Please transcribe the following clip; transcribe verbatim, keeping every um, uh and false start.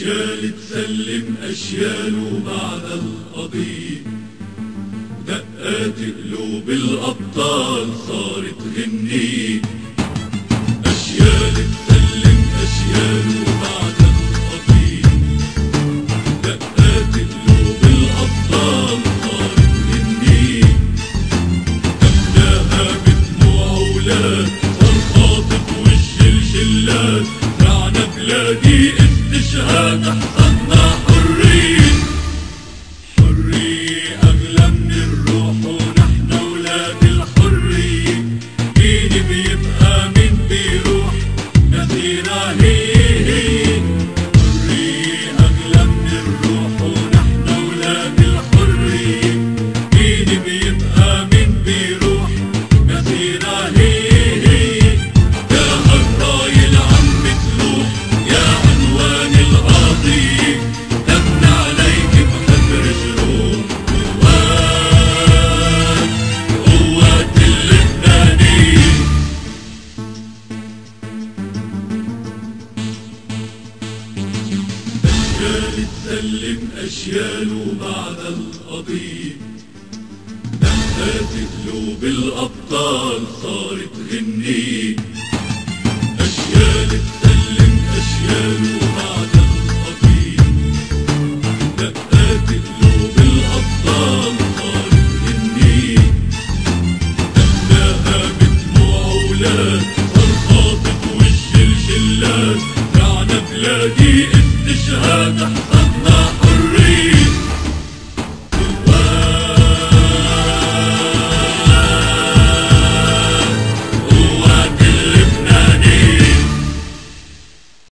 أشيال تسلم أشيال بعد القضية، دقات قلوب الأبطال صارت غنية. أشيال تسلم أشيال بعد القضية، دقات قلوب الأبطال صارت غنية. أبناها بدموع أولاد صار خاطف وش الشلات، رعنا بلادي استشهاد حصدنا حرية. حرية أغلى من الروح ونحن ولاد الحرية، مين بيبقى مين بيروح مسيرة هي هي. حرية أغلى من الروح ونحن ولاد الحرية، مين بيبقى مين بيروح مسيرة هي هي. يا الراية العم تلوح يا عنوان القضية، دمنا عليك بحبر جروح قوات قوات اللبنانية. أشيال تسلم أشيال بعد القضية، دقات قلوب الأبطال صارت غنية. أشيال تسلم أشيال بعد القضية، دقات قلوب الأبطال صارت غنية. أبناها بدموع أولاد صار خاطف وش الشلات، رعنا بلادي استشهاد